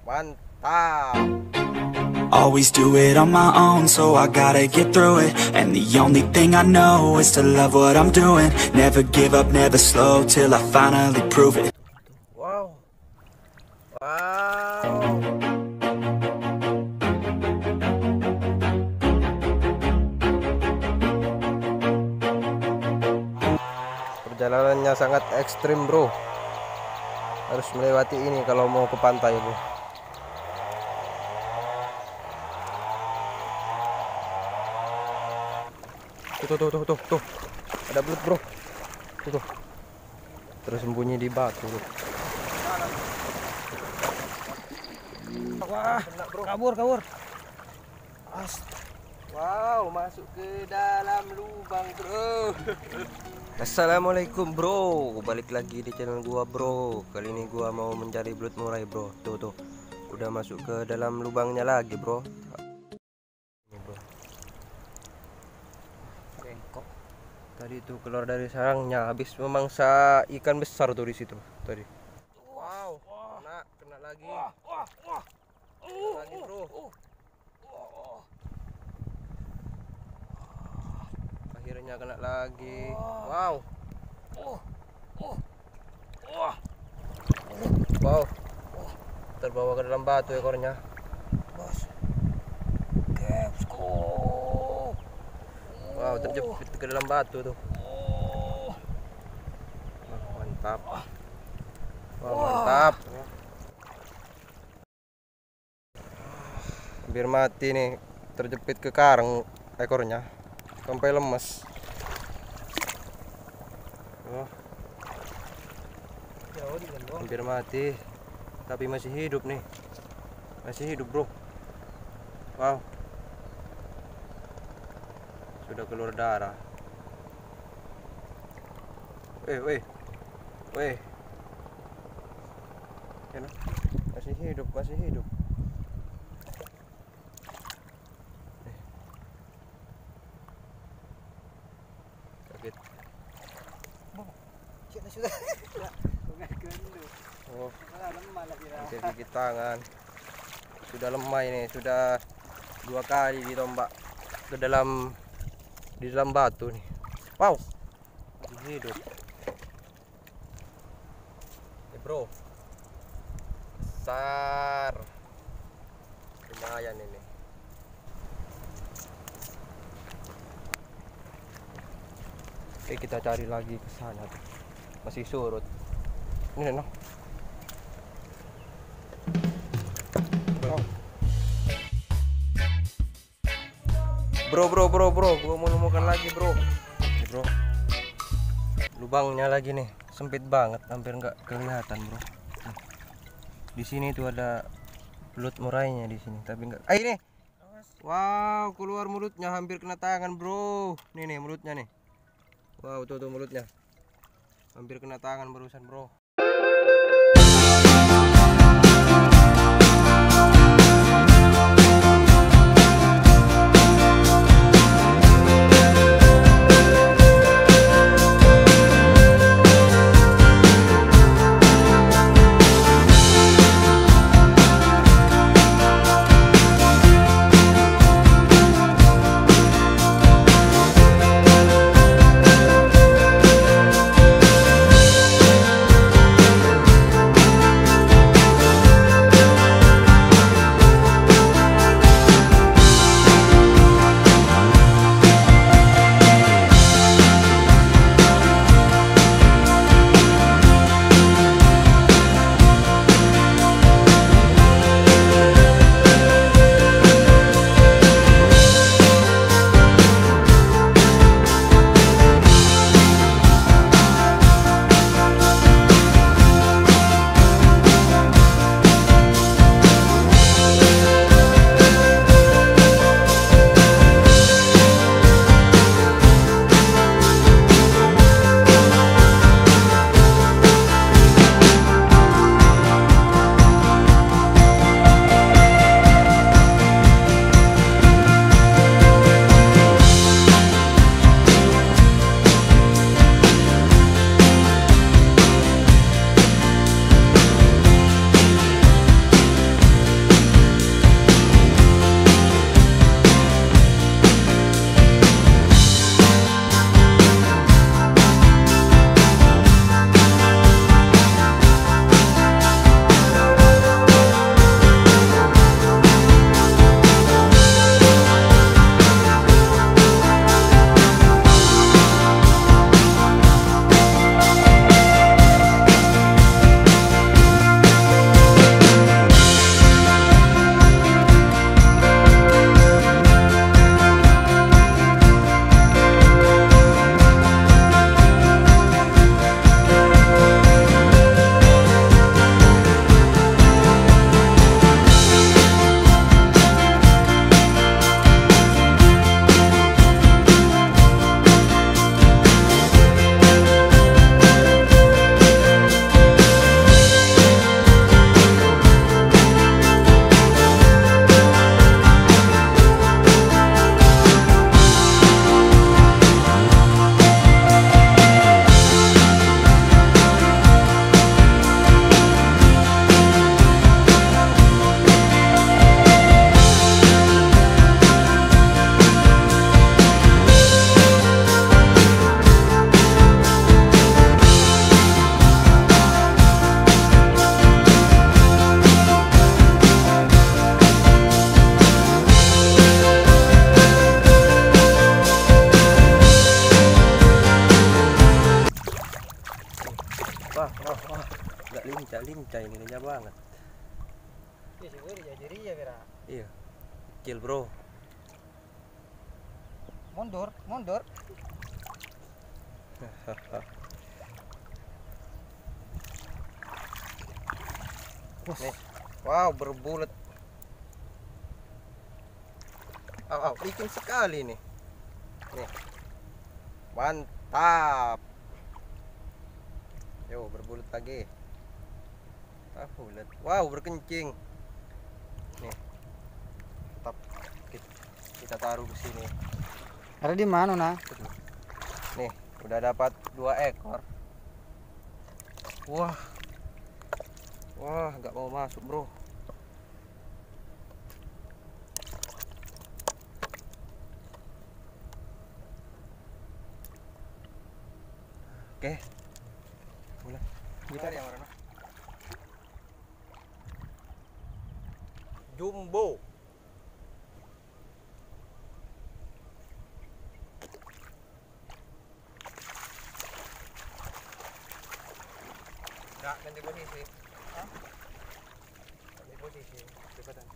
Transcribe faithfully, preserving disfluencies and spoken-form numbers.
Mantap. Always do it on my own, so I gotta get through it. And the only thing I know is to love what I'm doing. Never give up, never slow, till I finally prove it. Wow. Wow. Perjalanannya sangat ekstrim, bro. Harus melewati ini kalau mau ke pantai, bro. Tuh, tuh, tuh, tuh, tuh. Ada belut, bro. Tuh, tuh. Tersembunyi di batu, bro. Wah, kabur, kabur. As. Wow, masuk ke dalam lubang, bro. Assalamualaikum, bro. Balik lagi di channel gua, bro. Kali ini gua mau mencari belut murai, bro. Tuh, tuh. Udah masuk ke dalam lubangnya lagi, bro. Ini, bro. Bengkok. Tadi tuh keluar dari sarangnya, habis memangsa ikan besar tuh di situ tadi. Wow, kena, kena lagi. Kena lagi, bro. Akhirnya kena lagi. Wow. Wow. Terbawa ke dalam batu ekornya. Bos. Kepsko. Wow, terjepit ke dalam batu tuh. Oh, mantap. Wow, mantap. Hampir mati nih, terjepit ke karang ekornya. Sampai lemes. Oh. Hampir mati, tapi masih hidup nih. Masih hidup, bro. Wow. Sudah keluar darah. Weh, weh. Weh. Masih hidup, masih hidup. Oh, hampir gigit tangan. Sudah lemah ini, sudah dua kali ditombak ke dalam di dalam batu nih. Wow, masih hidup. Eh, bro, besar, lumayan ini. Oke, kita cari lagi ke sana tuh. Masih surut. Ini no. Bro, bro, bro, bro, gua mau nemukan lagi, bro. Nih, bro. Lubangnya lagi nih, sempit banget, hampir nggak kelihatan, bro. Nih. Di sini tuh ada belut murainya di sini, tapi nggak. Ah, ini. Wow, keluar mulutnya, hampir kena tangan, bro. Nih nih mulutnya nih. Wow, tuh tuh mulutnya. Hampir kena tangan barusan, bro. Iya sih, gue jadi ya Bira. Iya. Kecil, bro. Mundur, mundur. Nih. Wow, berbulat. Aw, aw, licin sekali nih. Nih. Mantap. Yo, berbulat lagi. Ah, bulat. Wow, berkencing. Nih. Tetap kita, kita taruh ke sini. Ada di mana, nah? Nih, udah dapat dua ekor. Wah. Wah, nggak mau masuk, bro. Oke. Mulai. Kita yang mana? Jumbo. Enggak, ganti posisi. Hah? Ganti posisi. Cepetan.